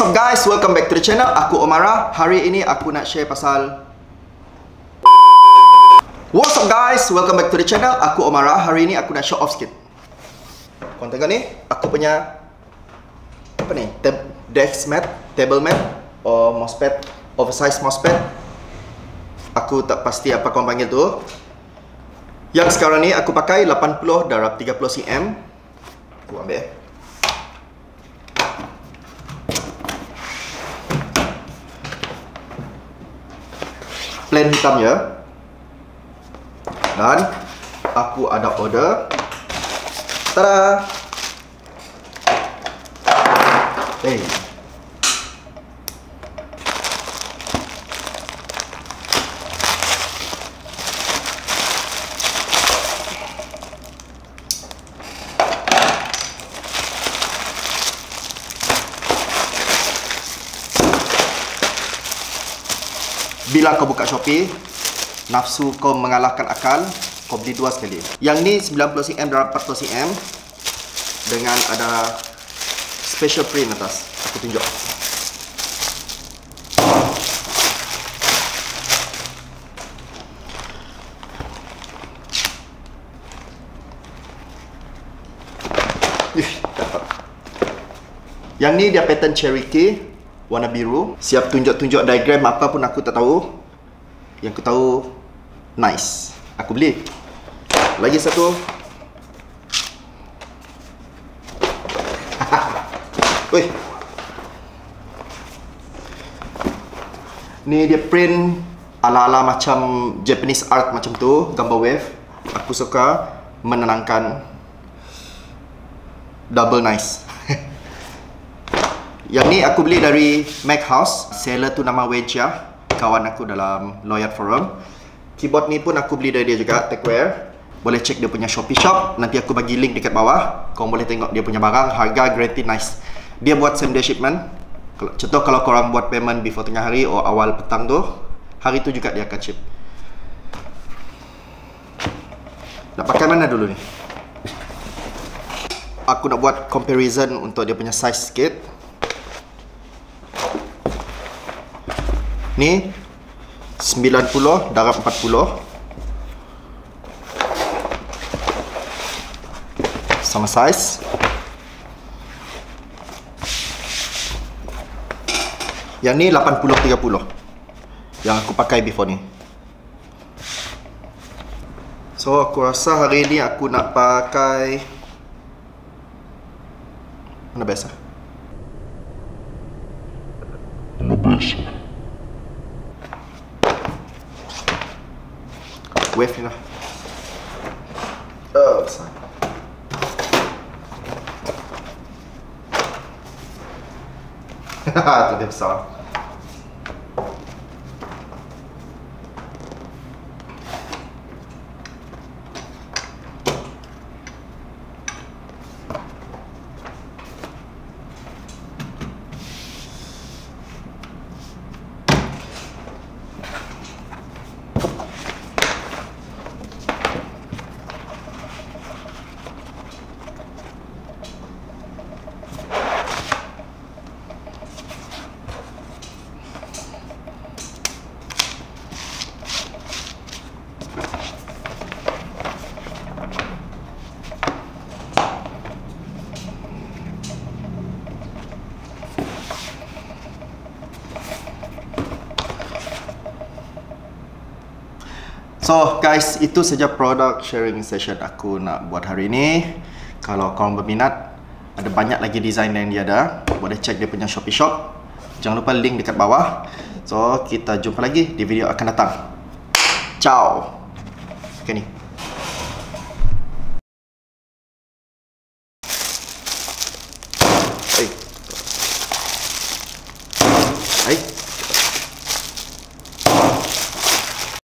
What's up guys, welcome back to the channel. Aku Omara. Hari ini aku nak share pasal What's up guys, welcome back to the channel. Aku Omara. Hari ini aku nak show off sikit. Korang tengok ni, aku punya apa ni? Desk mat, table mat or mousepad, oversized mousepad. Aku tak pasti apa korang panggil tu. Yang sekarang ni aku pakai 80 darab 30 cm. Aku ambil. Plain hitam je. Dan aku ada order. Tada! Hey. Bila kau buka Shopee, nafsu kau mengalahkan akal, kau beli dua sekali. Yang ni 90 cm darab 40 cm dengan ada special print atas. Aku tunjuk. Yang ni dia pattern Cherokee warna biru. Siap tunjuk-tunjuk diagram apa pun aku tak tahu. Yang aku tahu nice. Aku beli. Lagi satu. Wih. Ni dia print ala-ala macam Japanese art macam tu, gambar wave. Aku suka, menenangkan. Double nice. Yang ni aku beli dari Mac House. Seller tu nama Wejia, kawan aku dalam Lawyer Forum. Keyboard ni pun aku beli dari dia juga, Techwear. Boleh check dia punya Shopee shop. Nanti aku bagi link dekat bawah. Kau boleh tengok dia punya barang. Harga guarantee nice. Dia buat same day shipment. Contoh kalau korang buat payment before tengah hari atau awal petang tu, hari tu juga dia akan ship. Nak pakai mana dulu ni? Aku nak buat comparison untuk dia punya size sikit. Ni 90 darab 40. Sama size. Yang ni 80-30 yang aku pakai before ni. So aku rasa hari ni aku nak pakai mana biasa? Wave ni lah. Oh, besar. Haha, tu dia besar. So guys, itu saja produk sharing session aku nak buat hari ini. Kalau korang berminat, ada banyak lagi design yang dia ada. Boleh check dia punya Shopee shop. Jangan lupa link dekat bawah. So kita jumpa lagi di video akan datang. Ciao. Okay ni.